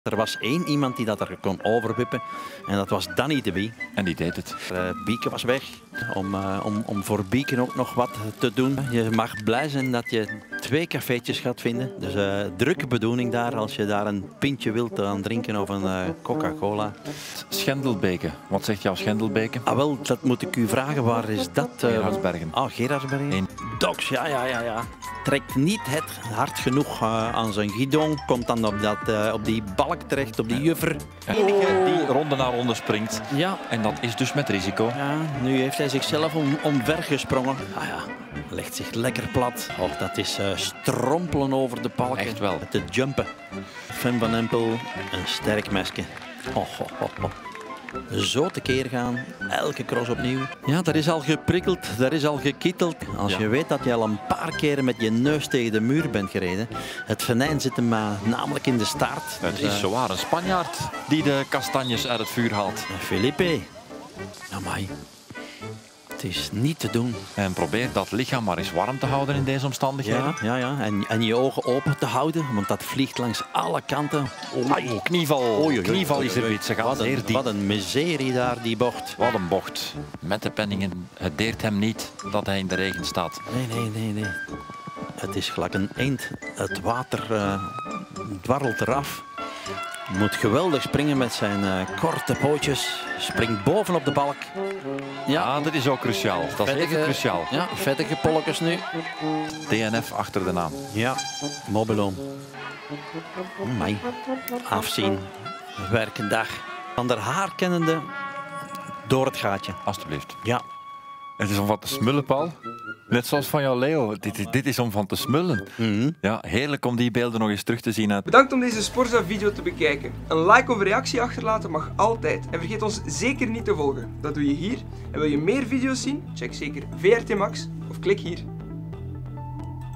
Er was één iemand die dat er kon overwippen en dat was Danny de Bie. En die deed het. Bieke was weg om voor Bieken ook nog wat te doen. Je mag blij zijn dat je 2 cafeetjes gaat vinden. Dus drukke bedoeling daar als je daar een pintje wilt aan drinken of een Coca-Cola. Schendelbeke. Wat zegt jouw Schendelbeke? Ah wel, dat moet ik u vragen. Waar is dat? Gerardsbergen. Gerardsbergen. Docs, ja. Trekt niet het hard genoeg aan zijn guidon. Komt dan op die balk terecht, op die juffer. Enige die ronde na ronde springt. Ja. En dat is dus met risico. Ja, nu heeft hij zichzelf omver gesprongen. Ah ja, legt zich lekker plat. Oh, dat is strompelen over de balken. Echt wel. Te jumpen. Fem van Empel, een sterk mesje. Zo tekeer gaan, elke cross opnieuw. Ja, daar is al geprikkeld, daar is al gekitteld. Als je weet dat je al een paar keren met je neus tegen de muur bent gereden. Het venijn zit hem namelijk in de staart. Het is zowaar een Spanjaard die de kastanjes uit het vuur haalt. Felipe, amai. Het is niet te doen. En probeer dat lichaam maar eens warm te houden in deze omstandigheden. Ja. En je ogen open te houden, want dat vliegt langs alle kanten. Knieval. Knieval is er iets. Ze gaan zeer diep. Wat een miserie daar, die bocht. Wat een bocht. Met de penningen. Het deert hem niet dat hij in de regen staat. Nee. Het is gelijk een eend. Het water dwarrelt eraf. Moet geweldig springen met zijn korte pootjes. Springt bovenop de balk. Ja, dat is ook cruciaal. Dat is even cruciaal. Ja, vettige polletjes nu. DNF achter de naam. Ja, Mobilon. Amai. Afzien. Werkendag. Van der Haar kennende door het gaatje. Alsjeblieft. Ja. Het is om van te smullen, Paul. Net zoals van jou, Leo. Dit is om van te smullen. Ja, heerlijk om die beelden nog eens terug te zien. Bedankt om deze Sporza-video te bekijken. Een like of een reactie achterlaten mag altijd. En vergeet ons zeker niet te volgen. Dat doe je hier. En wil je meer video's zien? Check zeker VRT Max of klik hier.